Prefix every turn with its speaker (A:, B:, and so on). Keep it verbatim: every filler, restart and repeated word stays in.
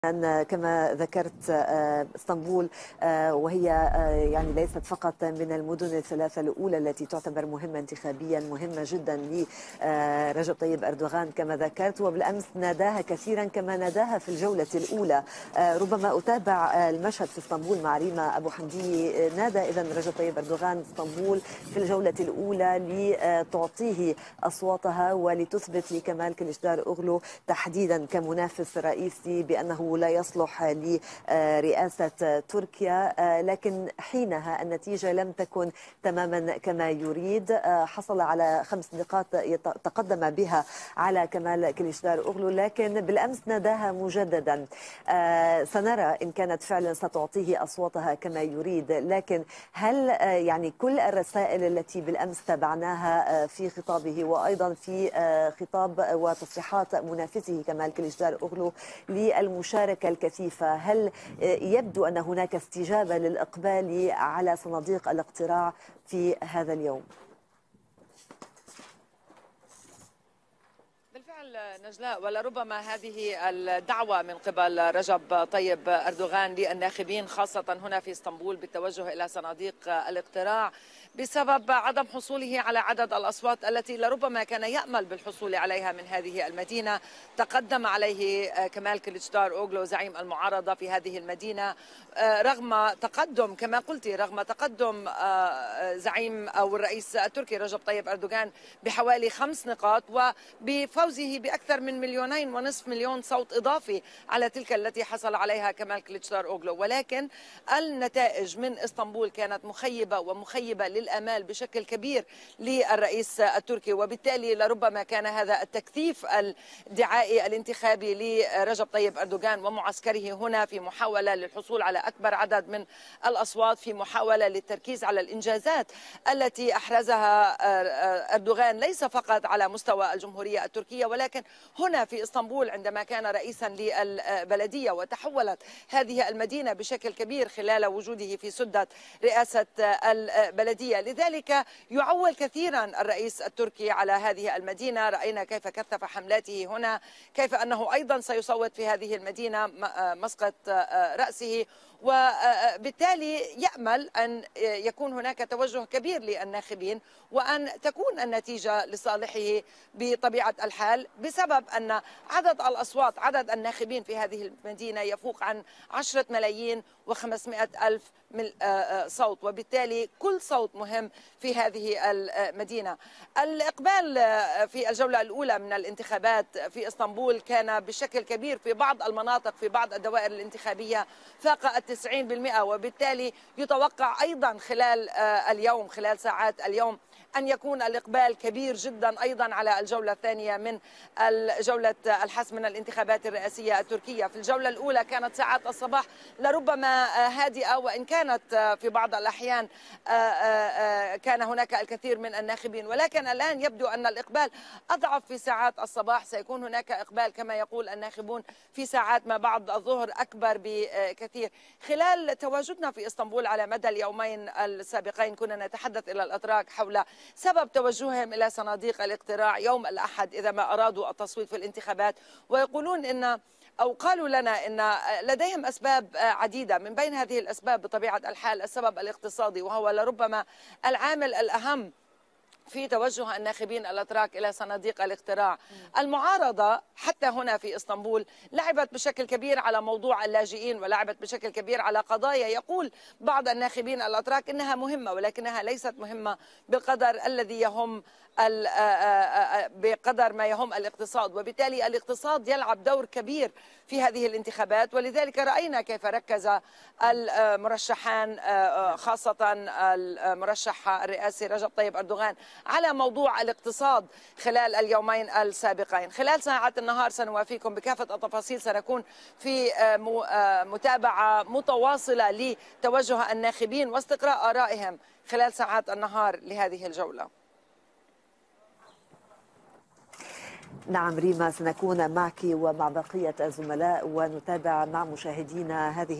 A: كما ذكرت اسطنبول وهي يعني ليست فقط من المدن الثلاثة الأولى التي تعتبر مهمة انتخابيا مهمة جدا لرجب طيب أردوغان كما ذكرت، وبالأمس ناداها كثيرا كما ناداها في الجولة الأولى. ربما أتابع المشهد في اسطنبول مع ريما أبو حمدي. نادى إذن رجب طيب أردوغان اسطنبول في الجولة الأولى لتعطيه أصواتها ولتثبت لكمال كليشداروغلو تحديدا كمنافس رئيسي بأنه لا يصلح لرئاسة تركيا، لكن حينها النتيجة لم تكن تماما كما يريد. حصل على خمس نقاط تقدم بها على كمال كليشداروغلو، لكن بالأمس ناداها مجددا. سنرى إن كانت فعلا ستعطيه أصواتها كما يريد، لكن هل يعني كل الرسائل التي بالأمس تابعناها في خطابه وأيضا في خطاب وتصريحات منافسه كمال كليشداروغلو للمشاركة الكثيفة، هل يبدو أن هناك استجابة للإقبال على صناديق الاقتراع في هذا اليوم؟
B: بالفعل نجلاء، ولربما هذه الدعوة من قبل رجب طيب أردوغان للناخبين خاصة هنا في اسطنبول بالتوجه إلى صناديق الاقتراع بسبب عدم حصوله على عدد الأصوات التي لربما كان يأمل بالحصول عليها من هذه المدينة. تقدم عليه كمال كليشداروغلو زعيم المعارضة في هذه المدينة رغم تقدم كما قلت رغم تقدم زعيم أو الرئيس التركي رجب طيب أردوغان بحوالي خمس نقاط وبفوزه بأكثر من مليونين ونصف مليون صوت إضافي على تلك التي حصل عليها كمال كليشداروغلو. ولكن النتائج من اسطنبول كانت مخيبة ومخيبة للآمال بشكل كبير للرئيس التركي، وبالتالي لربما كان هذا التكثيف الدعائي الانتخابي لرجب طيب أردوغان ومعسكره هنا في محاولة للحصول على أكبر عدد من الأصوات، في محاولة للتركيز على الإنجازات التي أحرزها أردوغان ليس فقط على مستوى الجمهورية التركية ولكن هنا في اسطنبول عندما كان رئيسا للبلدية وتحولت هذه المدينة بشكل كبير خلال وجوده في سدة رئاسة البلدية. لذلك يعول كثيرا الرئيس التركي على هذه المدينة. رأينا كيف كثف حملاته هنا، كيف أنه أيضا سيصوت في هذه المدينة مسقط رأسه، وبالتالي يأمل أن يكون هناك توجه كبير للناخبين وأن تكون النتيجة لصالحه بطبيعة الحال، بسبب أن عدد الأصوات عدد الناخبين في هذه المدينة يفوق عن عشرة ملايين وخمسمائة ألف صوت، وبالتالي كل صوت مهم في هذه المدينة. الإقبال في الجولة الأولى من الانتخابات في اسطنبول كان بشكل كبير في بعض المناطق في بعض الدوائر الانتخابية فاق التسعين بالمئة، وبالتالي يتوقع أيضا خلال اليوم خلال ساعات اليوم أن يكون الإقبال كبير جدا أيضا على الجولة الثانية من الجولة الحسم من الانتخابات الرئاسية التركية. في الجولة الأولى كانت ساعات الصباح لربما هادئة، وإن كانت في بعض الأحيان كان هناك الكثير من الناخبين، ولكن الآن يبدو أن الإقبال أضعف في ساعات الصباح. سيكون هناك إقبال كما يقول الناخبون في ساعات ما بعد الظهر أكبر بكثير. خلال تواجدنا في اسطنبول على مدى اليومين السابقين كنا نتحدث إلى الأتراك حول سبب توجههم إلى صناديق الاقتراع يوم الأحد إذا ما أرادوا التصويت في الانتخابات، ويقولون إن أو قالوا لنا إن لديهم أسباب عديدة. من بين هذه الأسباب بطبيعة الحال السبب الاقتصادي، وهو لربما العامل الأهم في توجه الناخبين الأتراك إلى صناديق الاقتراع. المعارضة حتى هنا في اسطنبول لعبت بشكل كبير على موضوع اللاجئين ولعبت بشكل كبير على قضايا يقول بعض الناخبين الأتراك إنها مهمة، ولكنها ليست مهمة بالقدر الذي يهم بقدر ما يهم الاقتصاد، وبالتالي الاقتصاد يلعب دور كبير في هذه الانتخابات. ولذلك رأينا كيف ركز المرشحان خاصة المرشح الرئاسي رجب طيب أردوغان على موضوع الاقتصاد خلال اليومين السابقين. خلال ساعات النهار سنوافيكم بكافة التفاصيل، سنكون في متابعة متواصلة لتوجه الناخبين واستقراء آرائهم خلال ساعات النهار لهذه الجولة.
A: نعم ريما، سنكون معك ومع بقية الزملاء ونتابع مع مشاهدينا هذه